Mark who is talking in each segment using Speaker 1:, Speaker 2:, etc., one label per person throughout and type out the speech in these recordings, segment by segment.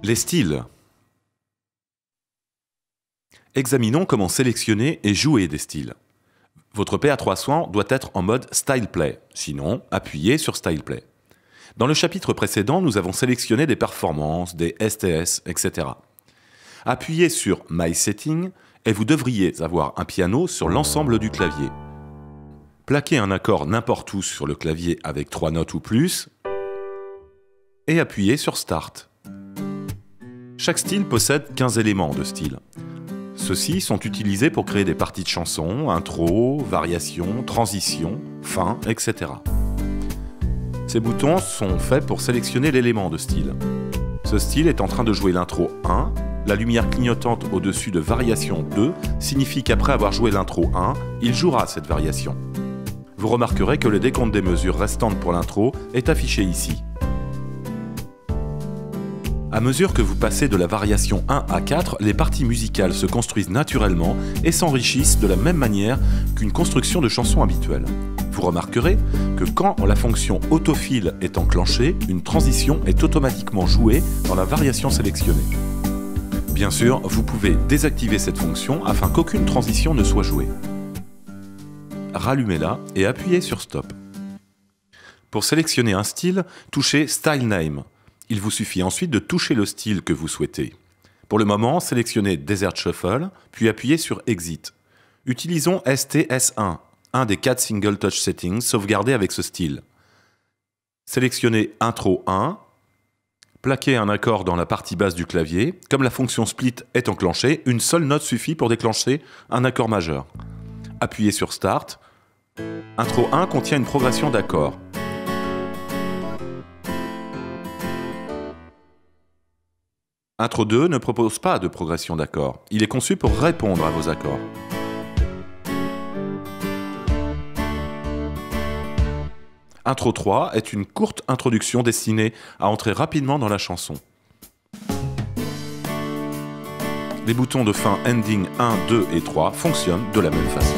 Speaker 1: Les styles. Examinons comment sélectionner et jouer des styles. Votre PA300 doit être en mode Style Play, sinon appuyez sur Style Play. Dans le chapitre précédent, nous avons sélectionné des performances, des STS, etc. Appuyez sur My Setting et vous devriez avoir un piano sur l'ensemble du clavier. Plaquez un accord n'importe où sur le clavier avec 3 notes ou plus et appuyez sur Start. Chaque style possède 15 éléments de style. Ceux-ci sont utilisés pour créer des parties de chansons, intro, variations, transitions, fin, etc. Ces boutons sont faits pour sélectionner l'élément de style. Ce style est en train de jouer l'intro 1, la lumière clignotante au-dessus de variation 2 signifie qu'après avoir joué l'intro 1, il jouera cette variation. Vous remarquerez que le décompte des mesures restantes pour l'intro est affiché ici. À mesure que vous passez de la variation 1 à 4, les parties musicales se construisent naturellement et s'enrichissent de la même manière qu'une construction de chanson habituelle. Vous remarquerez que quand la fonction autofill est enclenchée, une transition est automatiquement jouée dans la variation sélectionnée. Bien sûr, vous pouvez désactiver cette fonction afin qu'aucune transition ne soit jouée. Rallumez-la et appuyez sur Stop. Pour sélectionner un style, touchez Style Name. Il vous suffit ensuite de toucher le style que vous souhaitez. Pour le moment, sélectionnez Desert Shuffle, puis appuyez sur Exit. Utilisons STS1, un des 4 Single Touch Settings sauvegardés avec ce style. Sélectionnez Intro 1, plaquez un accord dans la partie basse du clavier. Comme la fonction Split est enclenchée, une seule note suffit pour déclencher un accord majeur. Appuyez sur Start. Intro 1 contient une progression d'accords. Intro 2 ne propose pas de progression d'accords. Il est conçu pour répondre à vos accords. Intro 3 est une courte introduction destinée à entrer rapidement dans la chanson. Les boutons de fin Ending 1, 2 et 3 fonctionnent de la même façon.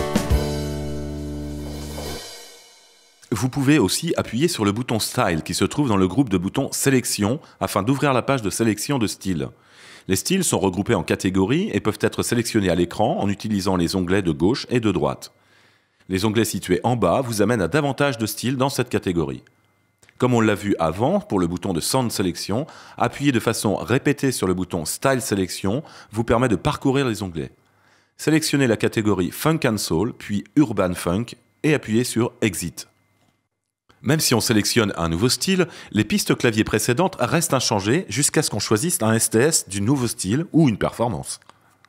Speaker 1: Vous pouvez aussi appuyer sur le bouton Style qui se trouve dans le groupe de boutons Sélection afin d'ouvrir la page de sélection de styles. Les styles sont regroupés en catégories et peuvent être sélectionnés à l'écran en utilisant les onglets de gauche et de droite. Les onglets situés en bas vous amènent à davantage de styles dans cette catégorie. Comme on l'a vu avant pour le bouton de Sound Selection, appuyer de façon répétée sur le bouton Style Selection vous permet de parcourir les onglets. Sélectionnez la catégorie Funk and Soul, puis Urban Funk et appuyez sur Exit. Même si on sélectionne un nouveau style, les pistes clavier précédentes restent inchangées jusqu'à ce qu'on choisisse un STS du nouveau style ou une performance.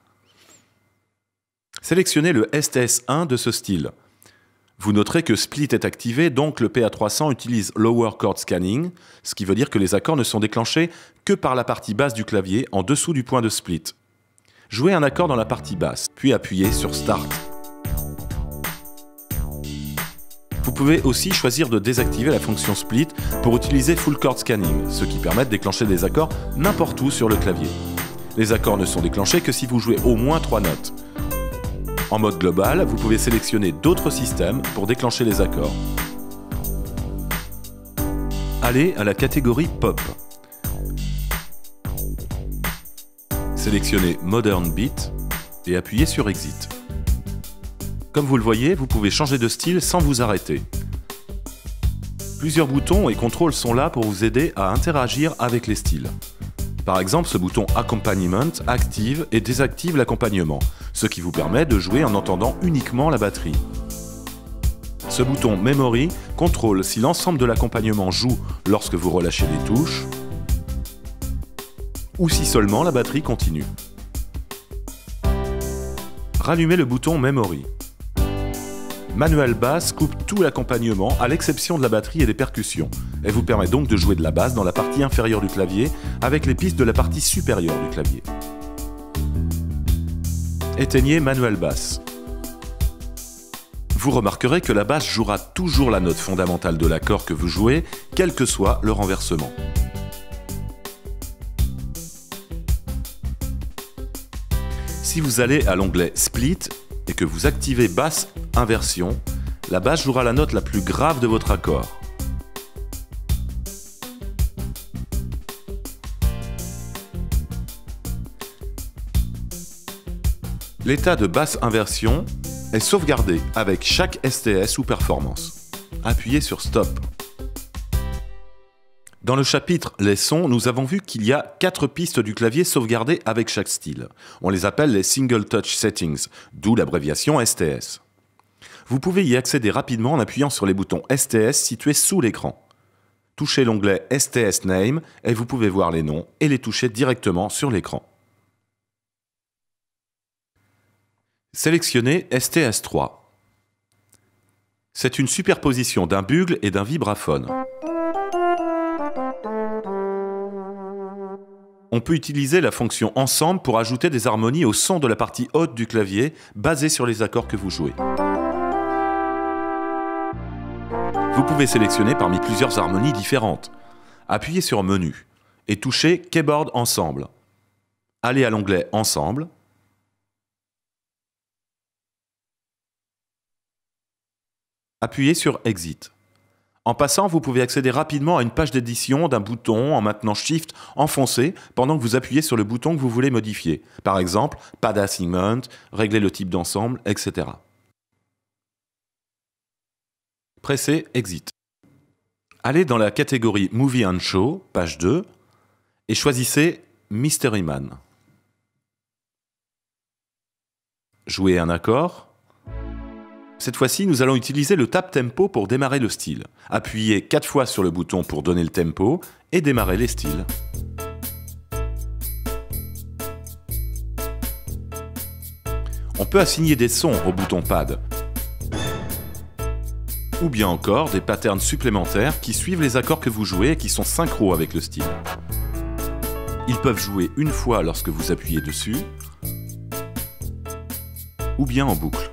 Speaker 1: Sélectionnez le STS1 de ce style. Vous noterez que Split est activé, donc le PA300 utilise Lower Chord Scanning, ce qui veut dire que les accords ne sont déclenchés que par la partie basse du clavier en dessous du point de Split. Jouez un accord dans la partie basse, puis appuyez sur Start. Vous pouvez aussi choisir de désactiver la fonction Split pour utiliser Full Chord Scanning, ce qui permet de déclencher des accords n'importe où sur le clavier. Les accords ne sont déclenchés que si vous jouez au moins 3 notes. En mode global, vous pouvez sélectionner d'autres systèmes pour déclencher les accords. Allez à la catégorie Pop. Sélectionnez Modern Beat et appuyez sur Exit. Comme vous le voyez, vous pouvez changer de style sans vous arrêter. Plusieurs boutons et contrôles sont là pour vous aider à interagir avec les styles. Par exemple, ce bouton Accompaniment active et désactive l'accompagnement, ce qui vous permet de jouer en entendant uniquement la batterie. Ce bouton Memory contrôle si l'ensemble de l'accompagnement joue lorsque vous relâchez les touches ou si seulement la batterie continue. Rallumez le bouton Memory. Manual Bass coupe tout l'accompagnement à l'exception de la batterie et des percussions. Elle vous permet donc de jouer de la basse dans la partie inférieure du clavier avec les pistes de la partie supérieure du clavier. Éteignez Manual Bass. Vous remarquerez que la basse jouera toujours la note fondamentale de l'accord que vous jouez, quel que soit le renversement. Si vous allez à l'onglet Split et que vous activez Basse Inversion, la basse jouera la note la plus grave de votre accord. L'état de basse inversion est sauvegardé avec chaque STS ou performance. Appuyez sur Stop. Dans le chapitre Les sons, nous avons vu qu'il y a 4 pistes du clavier sauvegardées avec chaque style. On les appelle les Single Touch Settings, d'où l'abréviation STS. Vous pouvez y accéder rapidement en appuyant sur les boutons STS situés sous l'écran. Touchez l'onglet STS Name et vous pouvez voir les noms et les toucher directement sur l'écran. Sélectionnez STS 3. C'est une superposition d'un bugle et d'un vibraphone. On peut utiliser la fonction Ensemble pour ajouter des harmonies au son de la partie haute du clavier basée sur les accords que vous jouez. Vous pouvez sélectionner parmi plusieurs harmonies différentes. Appuyez sur Menu et touchez Keyboard Ensemble. Allez à l'onglet Ensemble. Appuyez sur Exit. En passant, vous pouvez accéder rapidement à une page d'édition d'un bouton en maintenant Shift enfoncé pendant que vous appuyez sur le bouton que vous voulez modifier. Par exemple, Pad Assignment, régler le type d'ensemble, etc. Pressez Exit. Allez dans la catégorie Movie and Show, page 2, et choisissez Mystery Man. Jouez un accord. Cette fois-ci, nous allons utiliser le tap tempo pour démarrer le style. Appuyez 4 fois sur le bouton pour donner le tempo et démarrer les styles. On peut assigner des sons au bouton pad, ou bien encore des patterns supplémentaires qui suivent les accords que vous jouez et qui sont synchro avec le style. Ils peuvent jouer une fois lorsque vous appuyez dessus, ou bien en boucle.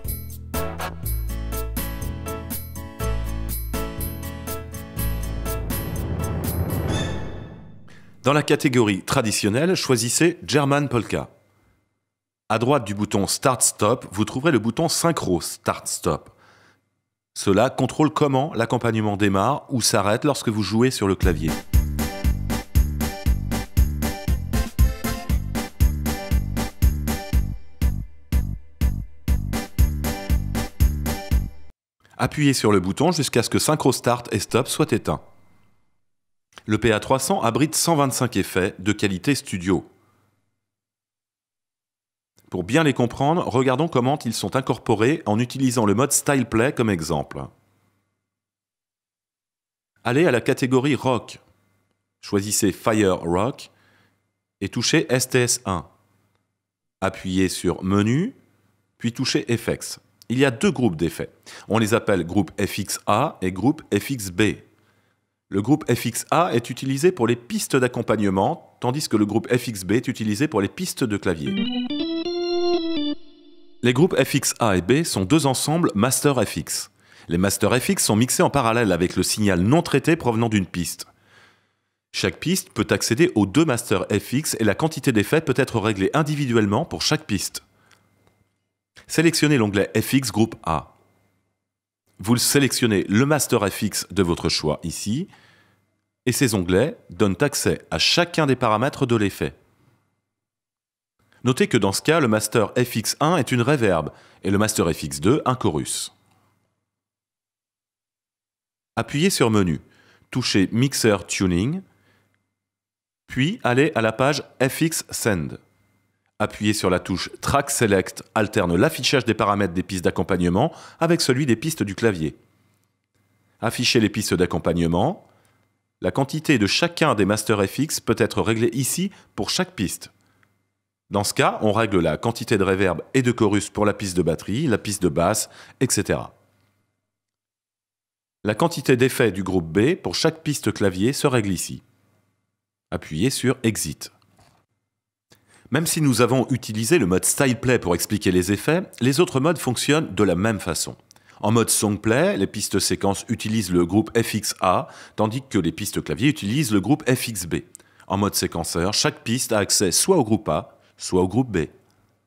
Speaker 1: Dans la catégorie traditionnelle, choisissez German Polka. À droite du bouton Start-Stop, vous trouverez le bouton Synchro Start-Stop. Cela contrôle comment l'accompagnement démarre ou s'arrête lorsque vous jouez sur le clavier. Appuyez sur le bouton jusqu'à ce que Synchro Start et Stop soient éteints. Le PA300 abrite 125 effets de qualité studio. Pour bien les comprendre, regardons comment ils sont incorporés en utilisant le mode Style Play comme exemple. Allez à la catégorie Rock. Choisissez Fire Rock et touchez STS 1. Appuyez sur Menu, puis touchez Effects. Il y a 2 groupes d'effets. On les appelle groupe FXA et groupe FXB. Le groupe FXA est utilisé pour les pistes d'accompagnement, tandis que le groupe FXB est utilisé pour les pistes de clavier. Les groupes FXA et B sont 2 ensembles Master FX. Les Master FX sont mixés en parallèle avec le signal non traité provenant d'une piste. Chaque piste peut accéder aux 2 Master FX et la quantité d'effets peut être réglée individuellement pour chaque piste. Sélectionnez l'onglet FX Groupe A. Vous sélectionnez le Master FX de votre choix ici, et ces onglets donnent accès à chacun des paramètres de l'effet. Notez que dans ce cas, le Master FX1 est une reverb et le Master FX2 un chorus. Appuyez sur Menu, touchez Mixer Tuning, puis allez à la page FX Send. Appuyez sur la touche Track Select alterne l'affichage des paramètres des pistes d'accompagnement avec celui des pistes du clavier. Affichez les pistes d'accompagnement. La quantité de chacun des Master FX peut être réglée ici pour chaque piste. Dans ce cas, on règle la quantité de reverb et de chorus pour la piste de batterie, la piste de basse, etc. La quantité d'effets du groupe B pour chaque piste clavier se règle ici. Appuyez sur Exit. Même si nous avons utilisé le mode Style Play pour expliquer les effets, les autres modes fonctionnent de la même façon. En mode Song Play, les pistes séquences utilisent le groupe FXA, tandis que les pistes clavier utilisent le groupe FXB. En mode séquenceur, chaque piste a accès soit au groupe A, soit au groupe B.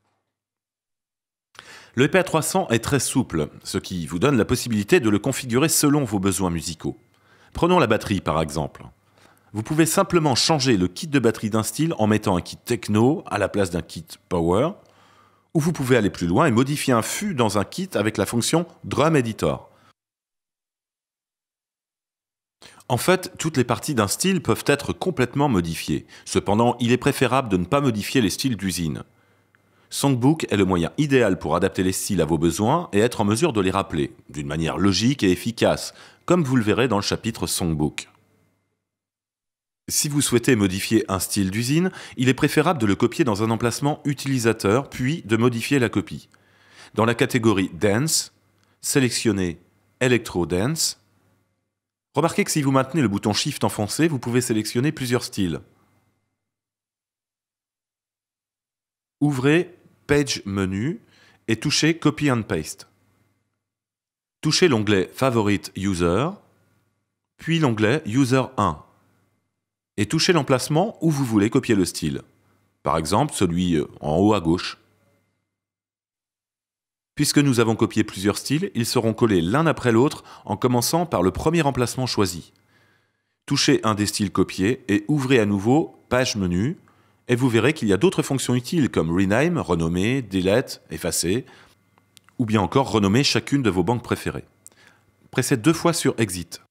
Speaker 1: Le PA300 est très souple, ce qui vous donne la possibilité de le configurer selon vos besoins musicaux. Prenons la batterie par exemple. Vous pouvez simplement changer le kit de batterie d'un style en mettant un kit techno à la place d'un kit power, Ou vous pouvez aller plus loin et modifier un fût dans un kit avec la fonction Drum Editor. En fait, toutes les parties d'un style peuvent être complètement modifiées. Cependant, il est préférable de ne pas modifier les styles d'usine. Songbook est le moyen idéal pour adapter les styles à vos besoins et être en mesure de les rappeler, d'une manière logique et efficace, comme vous le verrez dans le chapitre Songbook. Si vous souhaitez modifier un style d'usine, il est préférable de le copier dans un emplacement utilisateur, puis de modifier la copie. Dans la catégorie Dance, sélectionnez Electro Dance. Remarquez que si vous maintenez le bouton Shift enfoncé, vous pouvez sélectionner plusieurs styles. Ouvrez Page Menu et touchez Copy and Paste. Touchez l'onglet Favorite User, puis l'onglet User 1. Et touchez l'emplacement où vous voulez copier le style. Par exemple, celui en haut à gauche. Puisque nous avons copié plusieurs styles, ils seront collés l'un après l'autre en commençant par le premier emplacement choisi. Touchez un des styles copiés et ouvrez à nouveau Page Menu, et vous verrez qu'il y a d'autres fonctions utiles comme Rename, renommer, Delete, effacer, ou bien encore renommer chacune de vos banques préférées. Pressez 2 fois sur Exit.